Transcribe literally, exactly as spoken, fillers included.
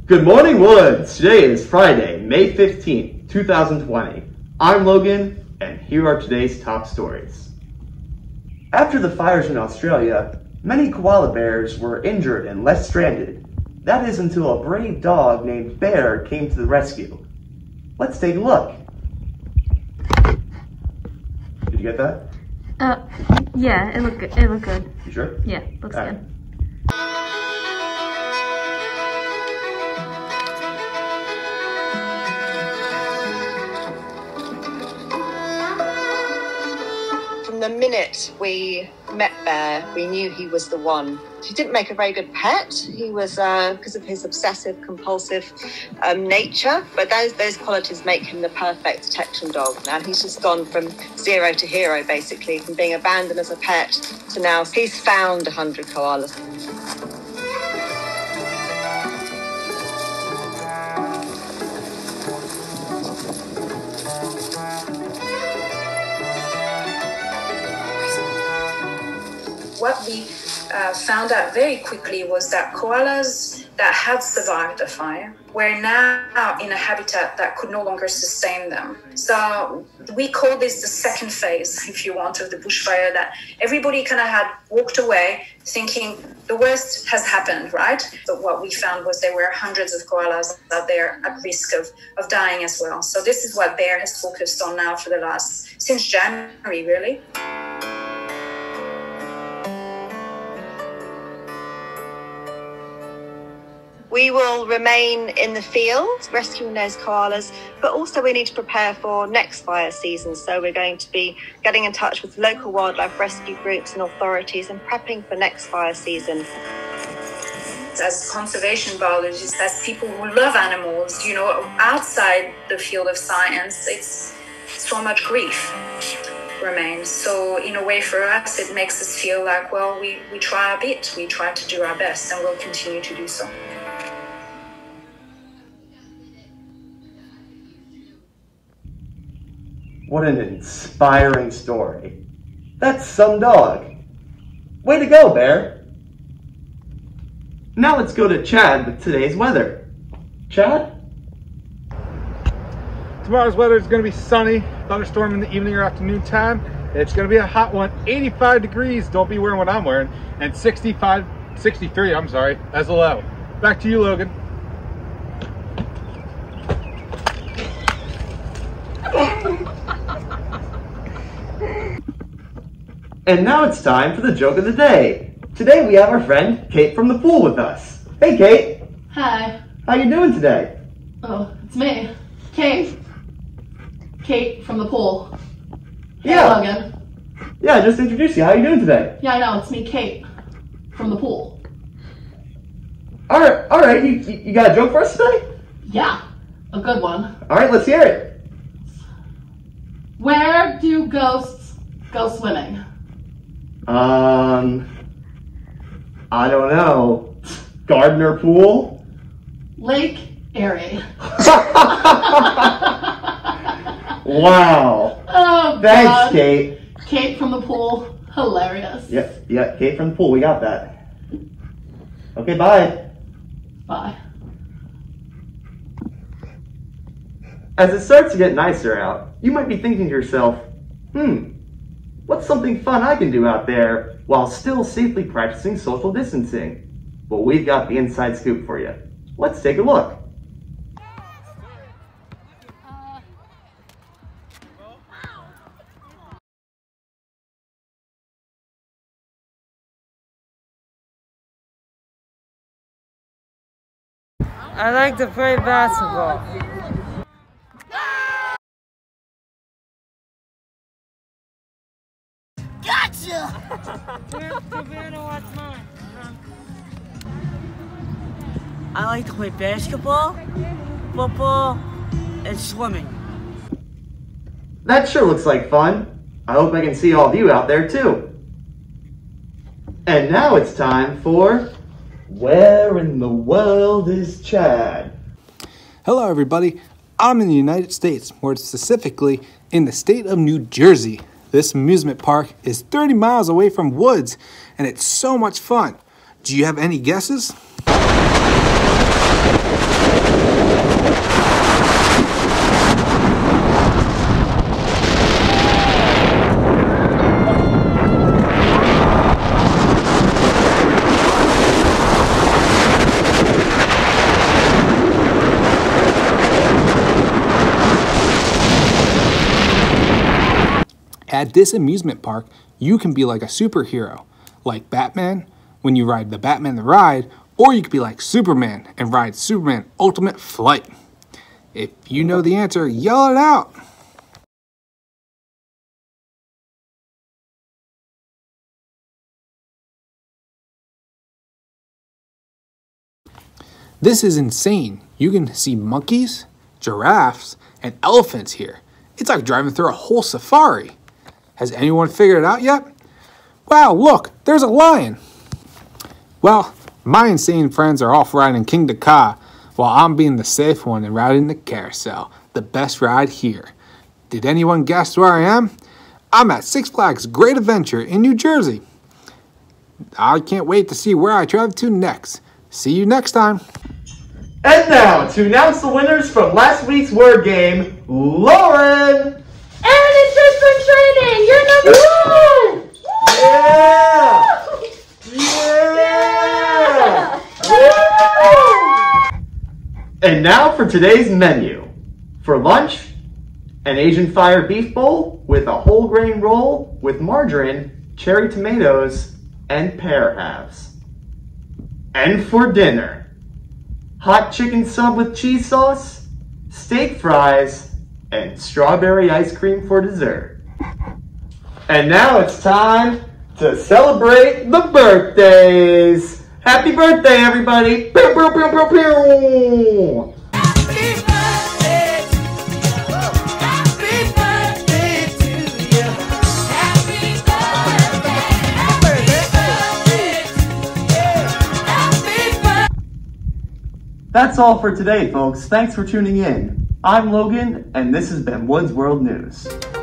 Good morning, Woods! Today is Friday, May fifteenth, two thousand twenty. I'm Logan, and here are today's top stories. After the fires in Australia, many koala bears were injured and left stranded. That is until a brave dog named Bear came to the rescue. Let's take a look. Did you get that? Uh, yeah, it looked good. It looked good. You sure? Yeah, looks All good. right. From the minute we met Bear, we knew he was the one. He didn't make a very good pet. He was, uh, because of his obsessive, compulsive um, nature, but those those qualities make him the perfect detection dog. Now he's just gone from zero to hero, basically, from being abandoned as a pet to now he's found one hundred koalas. What we uh, found out very quickly was that koalas that had survived the fire were now in a habitat that could no longer sustain them. So we call this the second phase, if you want, of the bushfire, that everybody kind of had walked away thinking the worst has happened, right? But what we found was there were hundreds of koalas out there at risk of, of dying as well. So this is what Bear has focused on now for the last, since January, really. We will remain in the field rescuing those koalas, but also we need to prepare for next fire season. So we're going to be getting in touch with local wildlife rescue groups and authorities and prepping for next fire season. As conservation biologists, as people who love animals, you know, outside the field of science, it's so much grief remains. So in a way for us, it makes us feel like, well, we, we try our bit, we try to do our best, and we'll continue to do so. What an inspiring story. That's some dog. Way to go, Bear. Now let's go to Chad with today's weather. Chad? Tomorrow's weather is going to be sunny, thunderstorm in the evening or afternoon time. It's going to be a hot one, eighty-five degrees. Don't be wearing what I'm wearing. And sixty-five, sixty-three, I'm sorry, as a low. Back to you, Logan. And now it's time for the joke of the day. Today we have our friend Kate from the pool with us. Hey, Kate. Hi. How you doing today? Oh, it's me. Kate. Kate from the pool. Hey, Yeah. Logan. Yeah, just introduce you. How you doing today? Yeah, I know. It's me, Kate from the pool. All right, all right. You, you you got a joke for us today? Yeah, a good one. All right, let's hear it. Where do ghosts go swimming? Um, I don't know. Gardner Pool? Lake Erie. Wow. Oh, Thanks, God. Kate. Kate from the pool. Hilarious. Yeah, yeah, Kate from the pool. We got that. Okay, bye. Bye. As it starts to get nicer out, you might be thinking to yourself, hmm, what's something fun I can do out there while still safely practicing social distancing? Well, we've got the inside scoop for you. Let's take a look. I like to play basketball. I like to play basketball, football, and swimming. That sure looks like fun. I hope I can see all of you out there too. And now it's time for Where in the World is Chad? Hello everybody, I'm in the United States, more specifically in the state of New Jersey. This amusement park is thirty miles away from Woods, and it's so much fun. Do you have any guesses? At this amusement park, you can be like a superhero, like Batman when you ride the Batman the Ride, or you could be like Superman and ride Superman Ultimate Flight. If you know the answer, yell it out. This is insane. You can see monkeys, giraffes, and elephants here. It's like driving through a whole safari. Has anyone figured it out yet? Wow, look, there's a lion. Well, my insane friends are off riding King Dakar, while I'm being the safe one and riding the carousel, the best ride here. Did anyone guess where I am? I'm at Six Flags Great Adventure in New Jersey. I can't wait to see where I travel to next. See you next time. And now, to announce the winners from last week's word game, Lauren! And it's just been training! You're number one! Yeah! Yeah! Yeah! And now for today's menu. For lunch, an Asian fire beef bowl with a whole grain roll with margarine, cherry tomatoes, and pear halves. And for dinner, hot chicken sub with cheese sauce, steak fries, and strawberry ice cream for dessert. And now it's time to celebrate the birthdays. Happy birthday, everybody! Pew, pew, pew, pew, pew. That's all for today, folks. Thanks for tuning in. I'm Logan, and this has been Woods World News.